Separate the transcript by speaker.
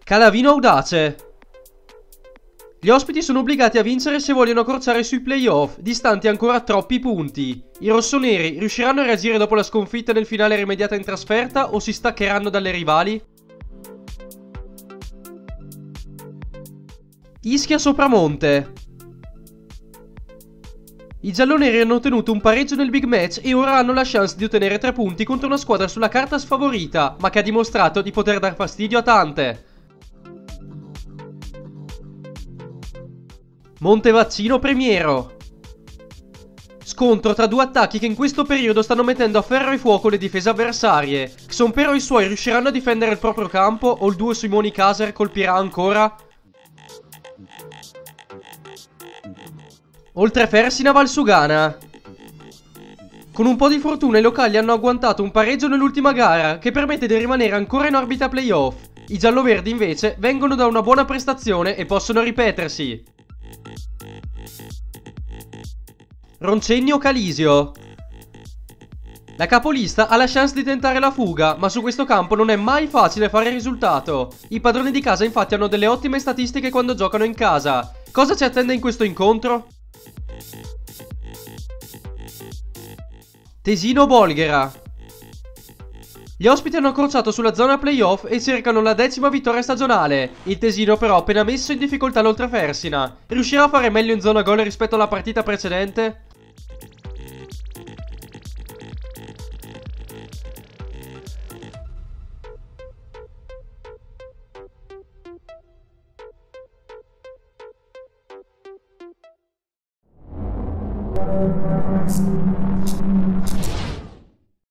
Speaker 1: Calavino audace. Gli ospiti sono obbligati a vincere se vogliono accorciare sui playoff, distanti ancora troppi punti. I rossoneri riusciranno a reagire dopo la sconfitta nel finale rimediata in trasferta o si staccheranno dalle rivali? Ischia Sopramonte. I gialloneri hanno ottenuto un pareggio nel big match e ora hanno la chance di ottenere 3 punti contro una squadra sulla carta sfavorita, ma che ha dimostrato di poter dar fastidio a tante. Montevaccino Premiero. Scontro tra due attacchi che in questo periodo stanno mettendo a ferro e fuoco le difese avversarie. Xonpero e i suoi riusciranno a difendere il proprio campo o il duo Simoni Caser colpirà ancora? Oltrefersina Valsugana. Con un po' di fortuna i locali hanno agguantato un pareggio nell'ultima gara che permette di rimanere ancora in orbita playoff. I gialloverdi invece vengono da una buona prestazione e possono ripetersi. Roncegno Calisio. La capolista ha la chance di tentare la fuga, ma su questo campo non è mai facile fare risultato. I padroni di casa infatti hanno delle ottime statistiche quando giocano in casa. Cosa ci attende in questo incontro? Tesino Bolghera. Gli ospiti hanno accorciato sulla zona playoff e cercano la 10ª vittoria stagionale. Il Tesino però ha appena messo in difficoltà l'Oltrefersina. Riuscirà a fare meglio in zona gol rispetto alla partita precedente?